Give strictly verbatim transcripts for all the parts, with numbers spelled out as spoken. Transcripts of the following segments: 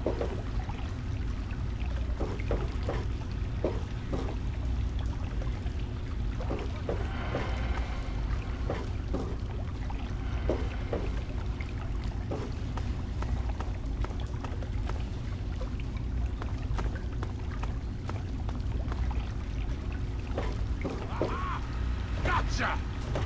Gotcha!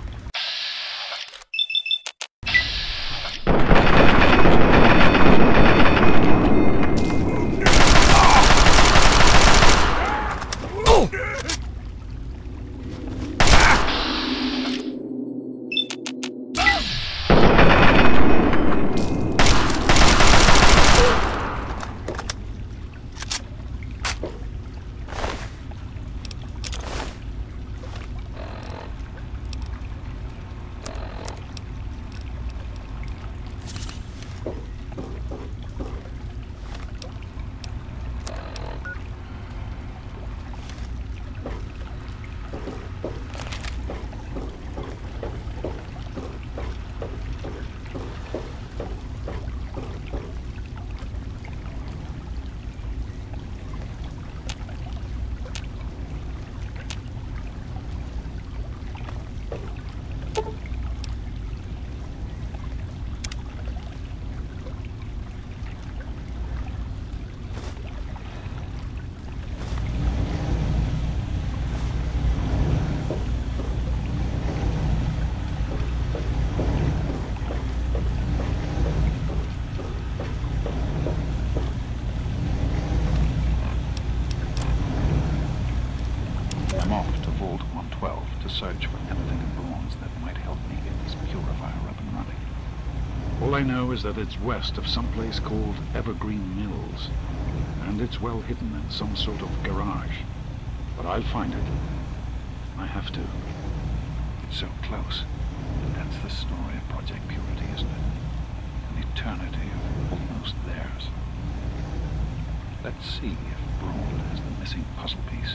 Search for anything in bronze that might help me get this purifier up and running. All I know is that it's west of some place called Evergreen Mills, and it's well hidden in some sort of garage. But I'll find it. I have to. It's so close. That's the story of Project Purity, isn't it? An eternity of almost theirs. Let's see if Braun has the missing puzzle piece.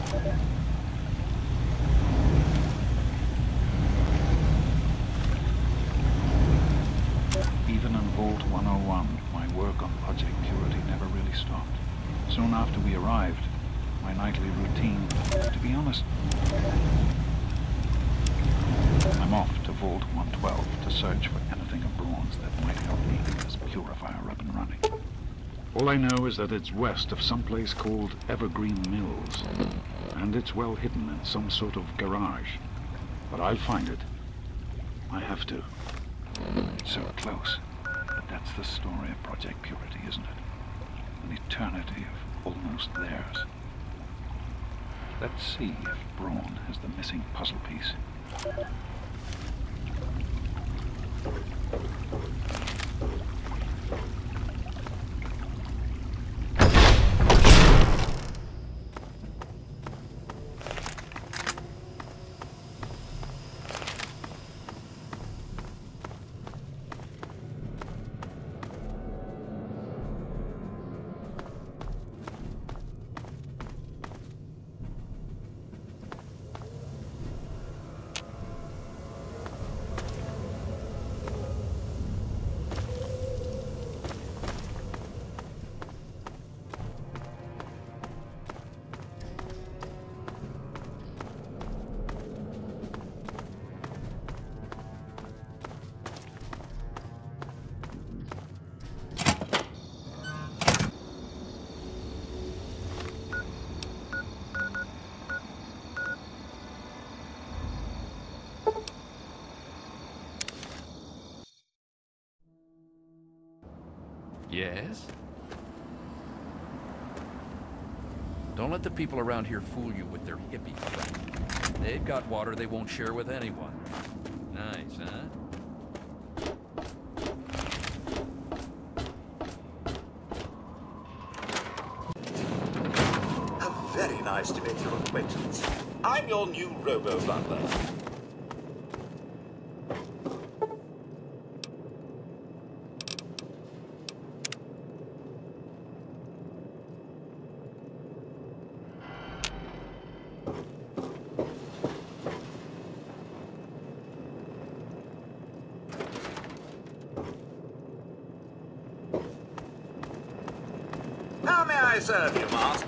Even in Vault one oh one, my work on Project Purity never really stopped. Soon after we arrived, my nightly routine, to be honest, I'm off to Vault one twelve to search for anything of bronze that might help me get this purifier up and running. All I know is that it's west of some place called Evergreen Mills, and it's well hidden in some sort of garage. But I'll find it. I have to. It's so close. But that's the story of Project Purity, isn't it? An eternity of almost theirs. Let's see if Braun has the missing puzzle piece. Yes? Don't let the people around here fool you with their hippie crap. They've got water they won't share with anyone. Nice, huh? How very nice to make your acquaintance. I'm your new robo-butler. I serve you, Master?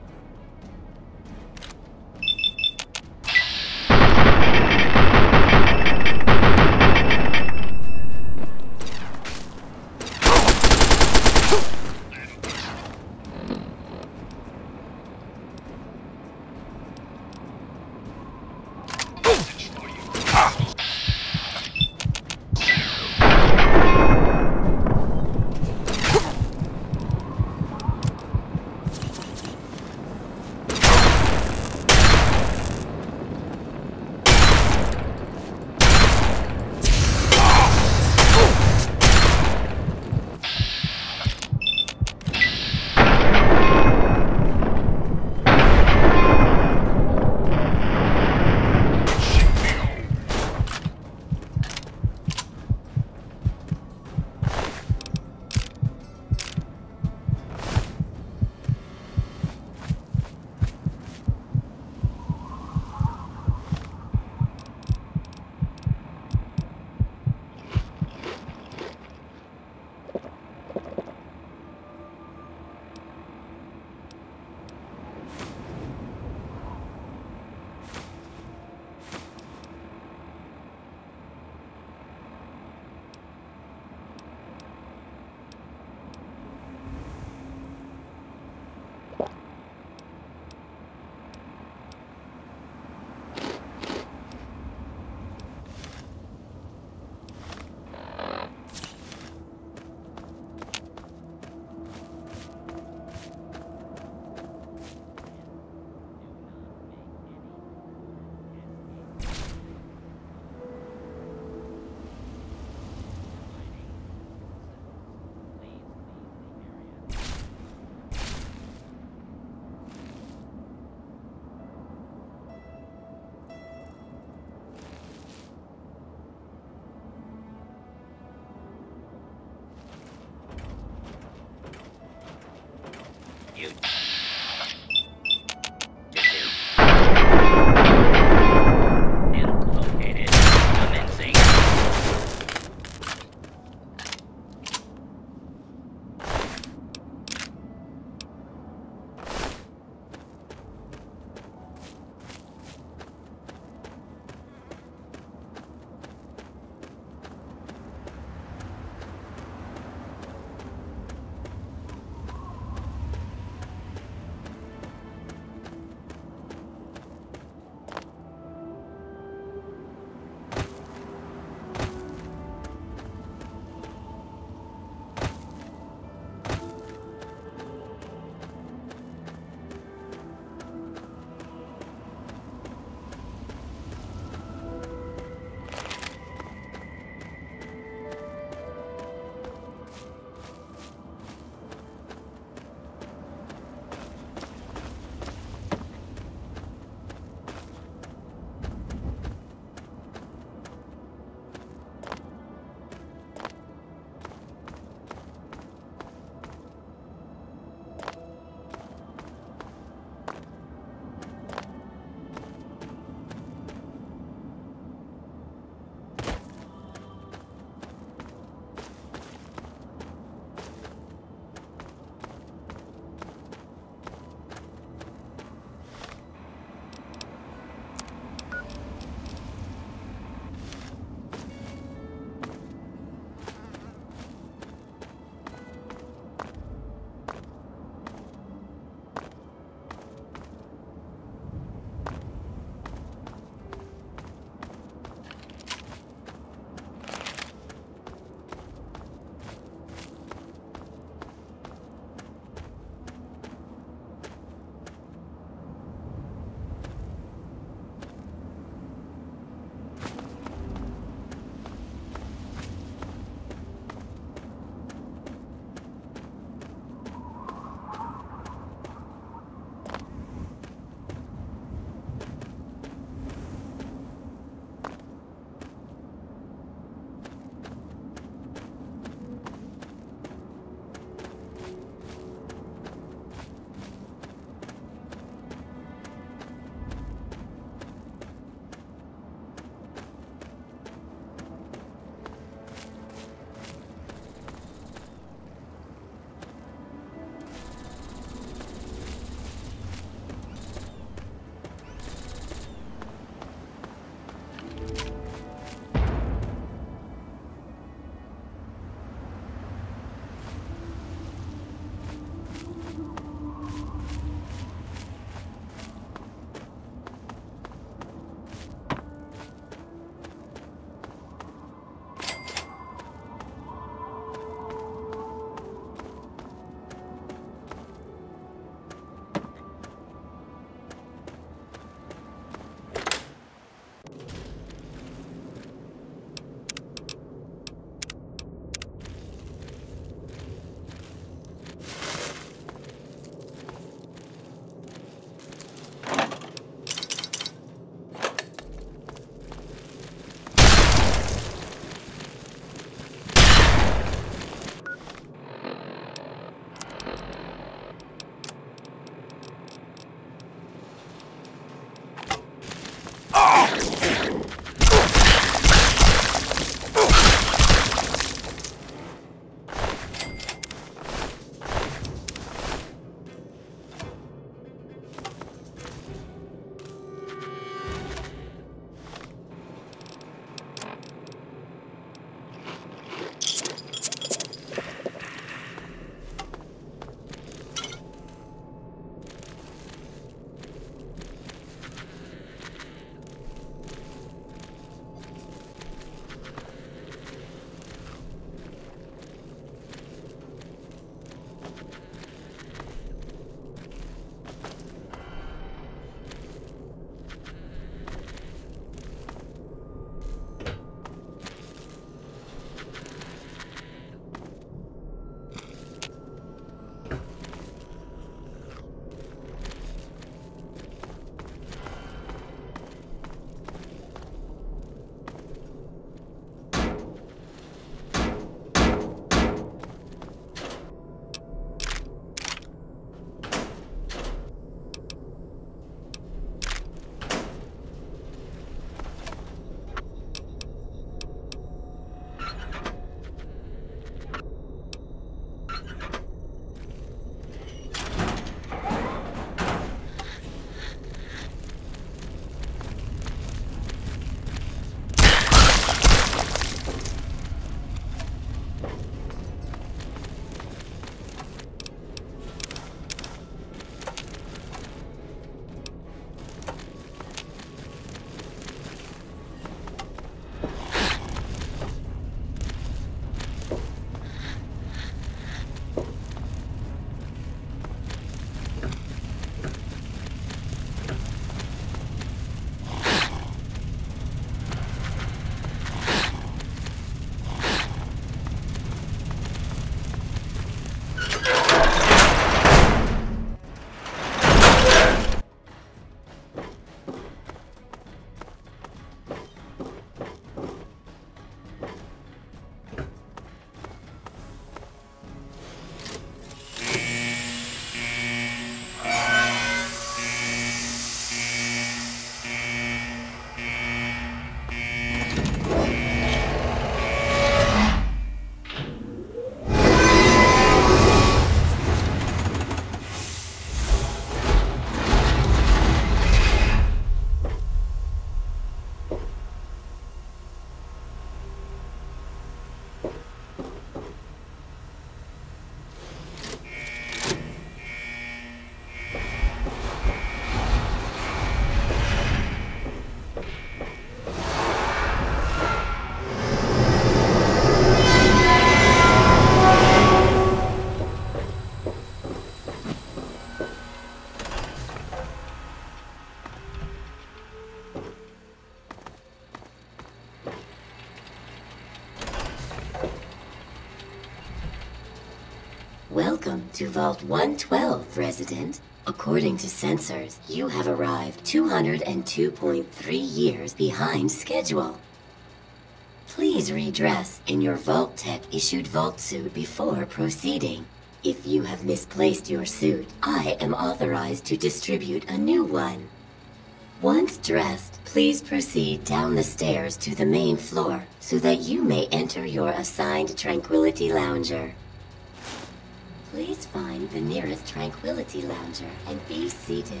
to Vault one twelve, resident. According to sensors, you have arrived two hundred two point three years behind schedule. Please redress in your Vault Tech issued Vault suit before proceeding. If you have misplaced your suit, I am authorized to distribute a new one. Once dressed, please proceed down the stairs to the main floor so that you may enter your assigned Tranquility Lounger. Please find the nearest Tranquility Lounger and be seated.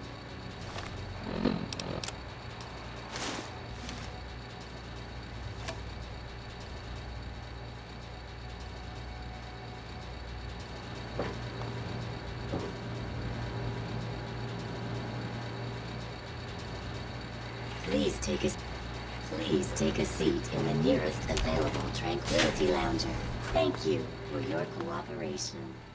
Please take a Please take a seat in the nearest available Tranquility Lounger. Thank you for your cooperation.